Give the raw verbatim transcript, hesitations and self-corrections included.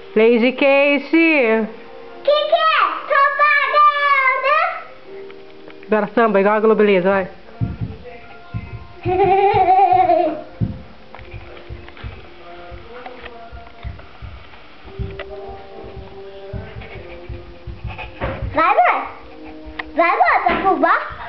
Lazy Casey. Que que é? Tô pagando! Agora samba, igual a Globeleza, vai. Vai, vai. Vai, vai, pra fubá.